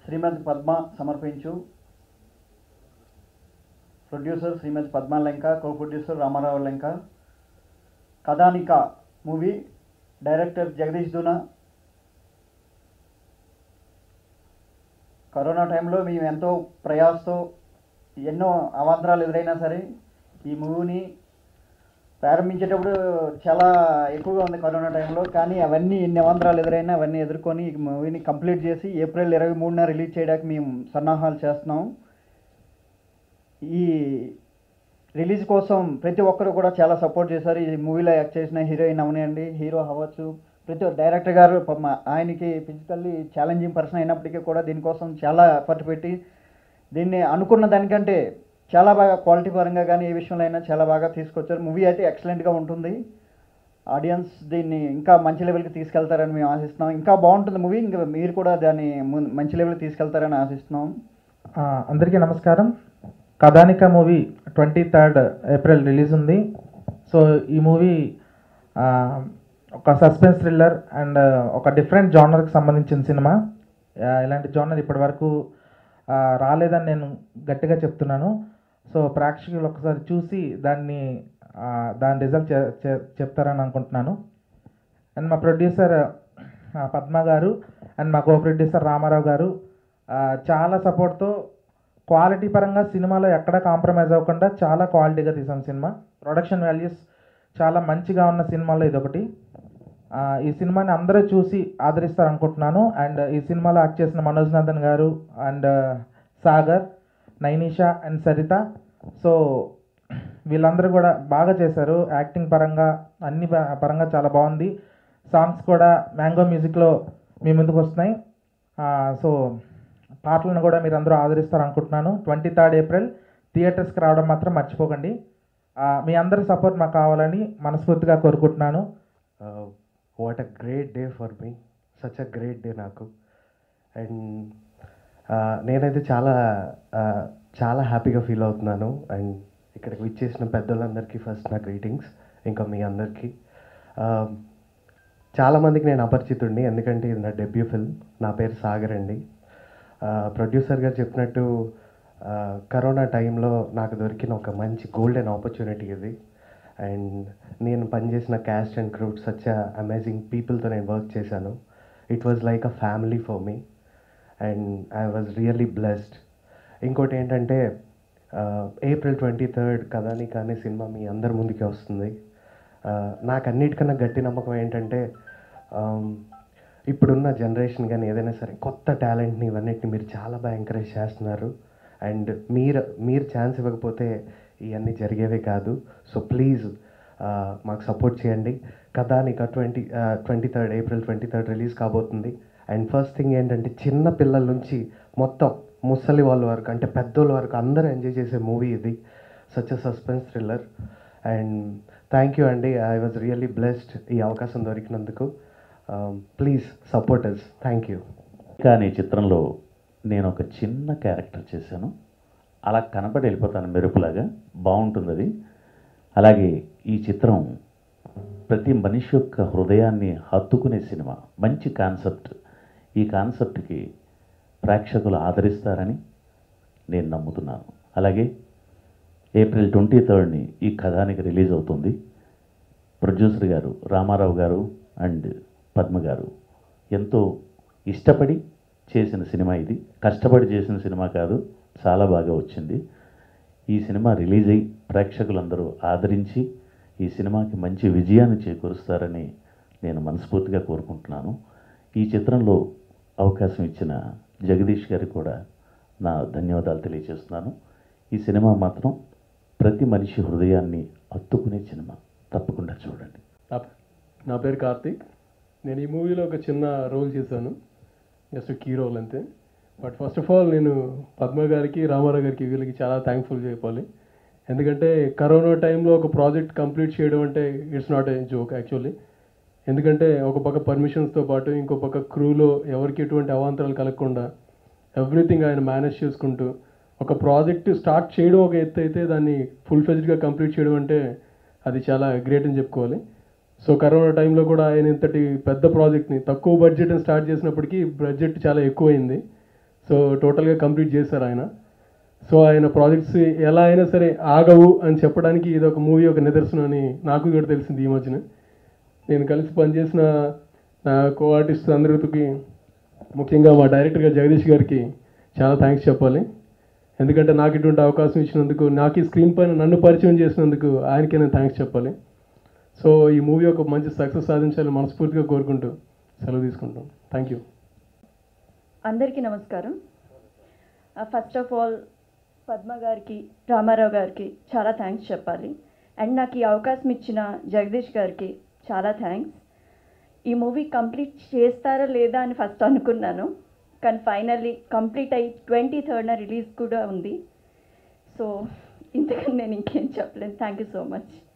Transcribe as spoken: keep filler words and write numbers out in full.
శ్రీమతి పద్మ సమర్పించు producer Shrimati Padma Lenka, co producer Ramarao Lenka. Kathanika movie director Jagadish Duna. Corona టైంలో మేము ఎంతో ప్రయాసతో ఎన్నో అవాంతరాలు ఎదురైనా సరే ఈ మూవీని ప్రారంభించేటప్పుడు చాలా ఎక్కువగా ఉంది కరోనా టైంలో. కానీ అవన్నీ ఎన్ని అవాంతరాలు ఎదురైనా అవన్నీ ఎదుర్కొని ఈ మూవీని కంప్లీట్ చేసి ఏప్రిల్ ఇరవై మూడున రిలీజ్ చేయడానికి మేము సన్నాహాలు చేస్తున్నాం. ఈ రిలీజ్ కోసం ప్రతి ఒక్కరు కూడా చాలా సపోర్ట్ చేశారు. ఈ మూవీలో యాక్ట్ చేసిన హీరోయిన్ అవనివ్వండి, హీరో అవ్వచ్చు, ప్రతి డైరెక్టర్ గారు ఆయనకి ఫిజికల్లీ ఛాలెంజింగ్ పర్సన్ అయినప్పటికీ కూడా దీనికోసం చాలా ఎఫర్ట్ పెట్టి దీన్ని అనుకున్న దానికంటే చాలా బాగా క్వాలిటీ పరంగా కానీ ఏ విషయంలో అయినా చాలా బాగా తీసుకొచ్చారు. మూవీ అయితే ఎక్సలెంట్గా ఉంటుంది. ఆడియన్స్ దీన్ని ఇంకా మంచి లెవెల్కి తీసుకెళ్తారని మేము ఆశిస్తున్నాం. ఇంకా బాగుంటుంది మూవీ. ఇంకా మీరు కూడా దాన్ని మంచి లెవెల్కి తీసుకెళ్తారని ఆశిస్తున్నాం. అందరికీ నమస్కారం. Kathanika movie twenty third April release ఉంది. సో ఈ మూవీ ఒక సస్పెన్స్ థ్రిల్లర్ అండ్ ఒక డిఫరెంట్ జానర్కి సంబంధించిన సినిమా. ఇలాంటి జానర్ ఇప్పటి వరకు రాలేదని నేను గట్టిగా చెప్తున్నాను. సో ప్రేక్షకులు ఒకసారి చూసి దాన్ని దాని రిజల్ట్ చెప్తారని అనుకుంటున్నాను. అండ్ మా ప్రొడ్యూసర్ పద్మ గారు అండ్ మా కో ప్రొడ్యూసర్ రామారావు గారు చాలా సపోర్ట్తో క్వాలిటీ పరంగా సినిమాలో ఎక్కడా కాంప్రమైజ్ అవ్వకుండా చాలా క్వాలిటీగా తీసాం సినిమా. ప్రొడక్షన్ వాల్యూస్ చాలా మంచిగా ఉన్న సినిమాలో ఇదొకటి. ఈ సినిమాని అందరూ చూసి ఆదరిస్తారు అనుకుంటున్నాను. అండ్ ఈ సినిమాలో యాక్ట్ చేసిన Manoj Nandan garu and Sagar, Nainisha and Saritha, so వీళ్ళందరూ కూడా బాగా చేశారు. యాక్టింగ్ పరంగా అన్ని పరంగా చాలా బాగుంది. సాంగ్స్ కూడా మ్యాంగో మ్యూజిక్లో మీ ముందుకు వస్తున్నాయి. సో పాటలను కూడా మీరు అందరూ ఆదరిస్తారు అనుకుంటున్నాను. ట్వంటీ థర్డ్ ఏప్రిల్ థియేటర్స్కి రావడం మాత్రం మర్చిపోకండి. మీ అందరి సపోర్ట్ మాకు కావాలని మనస్ఫూర్తిగా కోరుకుంటున్నాను. What a great day for me, such a great day నాకు. అండ్ నేనైతే చాలా చాలా హ్యాపీగా ఫీల్ అవుతున్నాను. అండ్ ఇక్కడికి విచ్చేసిన పెద్దలందరికీ ఫస్ట్ నా గ్రీటింగ్స్. ఇంకా మీ అందరికీ చాలామందికి నేను అపరిచితుడిని, ఎందుకంటే ఇది నా డెబ్యూ ఫిల్మ్. నా పేరు సాగర్ అండి. ప్రొడ్యూసర్ గారు చెప్పినట్టు కరోనా టైంలో నాకు దొరికిన ఒక మంచి గోల్డెన్ ఆపర్చునిటీ ఇది. అండ్ నేను పనిచేసిన cast and crew such amazing పీపుల్తో నేను వర్క్ చేశాను. It was like a family for me and I was really blessed. ఇంకోటి ఏంటంటే ఏప్రిల్ ట్వంటీ థర్డ్ కథానిక అనే సినిమా మీ అందరి ముందుకే వస్తుంది. నాకు అన్నిటికన్నా గట్టి నమ్మకం ఏంటంటే ఇప్పుడున్న జనరేషన్ కానీ ఏదైనా సరే కొత్త టాలెంట్ని ఇవన్నిటిని మీరు చాలా బాగా ఎంకరేజ్ చేస్తున్నారు. అండ్ మీరు మీరు ఛాన్స్ ఇవ్వకపోతే ఇవన్నీ జరిగేవే కాదు. సో ప్లీజ్ మాకు సపోర్ట్ చేయండి. Kathanika twenty twenty third April twenty third release కాబోతుంది. అండ్ ఫస్ట్ థింగ్ ఏంటంటే చిన్న పిల్లల నుంచి మొత్తం ముసలి వాళ్ళ వరకు, అంటే పెద్దోళ్ళ వరకు అందరూ ఎంజాయ్ చేసే మూవీ ఇది. Such a suspense thriller. And thank you అండి. ఐ వాజ్ రియల్లీ బ్లెస్డ్ ఈ అవకాశం దొరికినందుకు. Please support us. Thank you. కానీ చిత్రంలో నేను ఒక చిన్న క్యారెక్టర్ చేశాను. అలా కనపడి వెళ్ళిపోతాను మెరుపులాగా. బాగుంటుంది అది. అలాగే ఈ చిత్రం ప్రతి మనిషి యొక్క హృదయాన్ని హత్తుకునే సినిమా. మంచి కాన్సెప్ట్. ఈ కాన్సెప్ట్కి ప్రేక్షకులు ఆదరిస్తారని నేను నమ్ముతున్నాను. అలాగే ఏప్రిల్ ట్వంటీ థర్డ్ని ఈ కథానికి రిలీజ్ అవుతుంది. ప్రొడ్యూసర్ గారు రామారావు గారు అండ్ పద్మ గారు ఎంతో ఇష్టపడి చేసిన సినిమా ఇది. కష్టపడి చేసిన సినిమా కాదు, చాలా బాగా వచ్చింది. ఈ సినిమా రిలీజ్ అయ్యి ప్రేక్షకులందరూ ఆదరించి ఈ సినిమాకి మంచి విజయాన్ని చేకూరుస్తారని నేను మనస్ఫూర్తిగా కోరుకుంటున్నాను. ఈ చిత్రంలో అవకాశం ఇచ్చిన జగదీష్ గారికి కూడా నా ధన్యవాదాలు తెలియజేస్తున్నాను. ఈ సినిమా మాత్రం ప్రతి మనిషి హృదయాన్ని హత్తుకునే సినిమా. తప్పకుండా చూడండి. నా పేరు కార్తీక్. నేను ఈ మూవీలో ఒక చిన్న రోల్ చేశాను, జస్ట్ కీ రోల్ అంతే. బట్ ఫస్ట్ ఆఫ్ ఆల్ నేను పద్మ గారికి, రామారావు గారికి, వీళ్ళకి చాలా థ్యాంక్ఫుల్ చెప్పాలి. ఎందుకంటే కరోనా టైంలో ఒక ప్రాజెక్ట్ కంప్లీట్ చేయడం అంటే it's not a joke actually. ఎందుకంటే ఒక పక్క పర్మిషన్స్తో పాటు ఇంకో పక్క క్రూలో ఎవరికి ఎటువంటి అవాంతరాలు కలగకుండా ఎవ్రీథింగ్ ఆయన మేనేజ్ చేసుకుంటూ ఒక ప్రాజెక్ట్ స్టార్ట్ చేయడం ఒక ఎత్తు అయితే దాన్ని ఫుల్ ఫ్లెజ్డ్గా కంప్లీట్ చేయడం అంటే అది చాలా గ్రేట్ అని చెప్పుకోవాలి. సో కరోనా టైంలో కూడా ఆయన ఇంతటి పెద్ద ప్రాజెక్ట్ని తక్కువ బడ్జెట్ని స్టార్ట్ చేసినప్పటికీ బడ్జెట్ చాలా ఎక్కువైంది. సో టోటల్గా కంప్లీట్ చేశారు ఆయన. సో ఆయన ప్రాజెక్ట్స్ ఎలా అయినా సరే ఆగవు అని చెప్పడానికి ఇది ఒక మూవీ ఒక నిదర్శనం అని నాకు కూడా తెలిసింది ఈ మధ్యన. నేను కలిసి పనిచేసిన నా కో ఆర్టిస్ట్ అందరికీ, ముఖ్యంగా మా డైరెక్టర్ గారు జగదీష్ గారికి చాలా థ్యాంక్స్ చెప్పాలి. ఎందుకంటే నాకు ఇటువంటి అవకాశం ఇచ్చినందుకు, నాకు ఈ స్క్రీన్ పైన నన్ను పరిచయం చేసినందుకు ఆయనకే నేను థ్యాంక్స్ చెప్పాలి. సో ఈ మూవీ ఒక మంచి సక్సెస్ సాధించాలని మనస్ఫూర్తిగా కోరుకుంటూ సెలవు తీసుకుంటాం. Thank you. అందరికీ నమస్కారం. ఫస్ట్ ఆఫ్ ఆల్ పద్మ గారికి, రామారావు గారికి చాలా థ్యాంక్స్ చెప్పాలి. అండ్ నాకు ఈ అవకాశం ఇచ్చిన జగదీష్ గారికి చాలా థ్యాంక్స్. ఈ మూవీ కంప్లీట్ చేస్తారా లేదా అని ఫస్ట్ అనుకున్నాను, కానీ ఫైనల్లీ కంప్లీట్ అయ్యి ట్వంటీ థర్డ్న రిలీజ్ కూడా ఉంది. సో ఇంతకన్నా నేను ఇంకేం చెప్పలేను. Thank you so much.